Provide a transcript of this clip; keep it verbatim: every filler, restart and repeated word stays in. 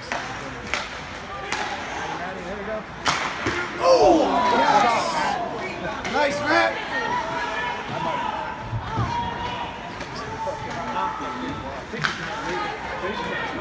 Oh! Yes. Nice, Matt. I think you can leave it.